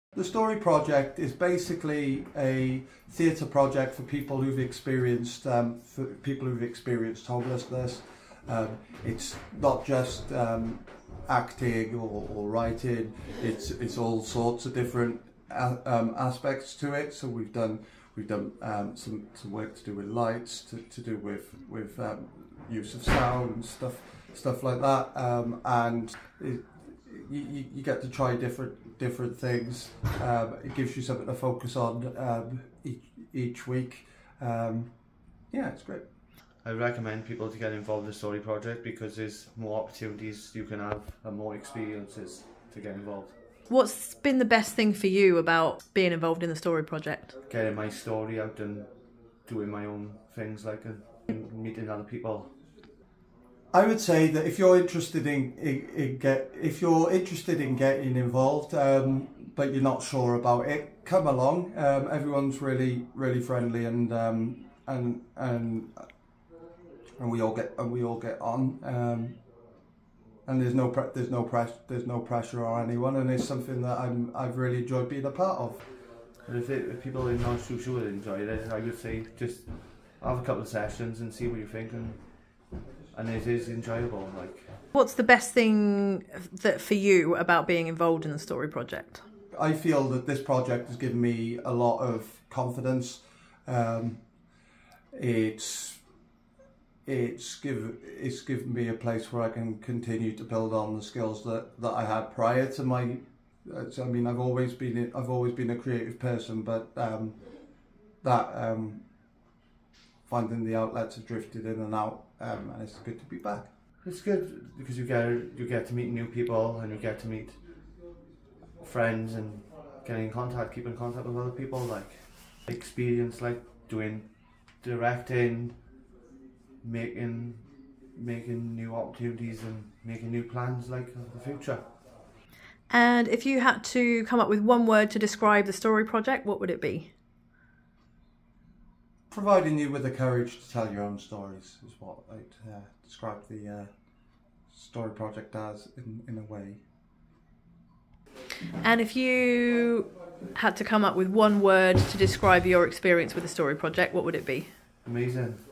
The Story Project is basically a theatre project for people who've experienced homelessness. It's not just acting or writing. It's all sorts of different aspects to it. So we've done some work to do with lights, to do with use of sound and stuff like that, and you get to try different things. It gives you something to focus on each week. Yeah, it's great. I recommend people to get involved in the Story Project because there's more opportunities you can have and more experiences to get involved. What's been the best thing for you about being involved in the Story Project? Getting my story out and doing my own things, like, and meeting other people. I would say that if you're interested in getting involved, but you're not sure about it, come along. Everyone's really friendly, and we all get on. And there's no pressure on anyone, and it's something that I've really enjoyed being a part of. And if people in non-social would enjoy it, I would say just have a couple of sessions and see what you think, and it is enjoyable. Like, what's the best thing for you about being involved in the Story Project? I feel that this project has given me a lot of confidence. It's given me a place where I can continue to build on the skills that I had prior to my. I mean, I've always been a creative person, but finding the outlets have drifted in and out, and it's good to be back. It's good because you get to meet new people, and you get to meet friends and keep in contact with other people. Like, experience, like doing directing, making new opportunities and making new plans, like, for the future. And if you had to come up with one word to describe the Story Project, what would it be? Providing you with the courage to tell your own stories is what I'd describe the Story Project as in a way. And if you had to come up with one word to describe your experience with the Story Project, what would it be? Amazing.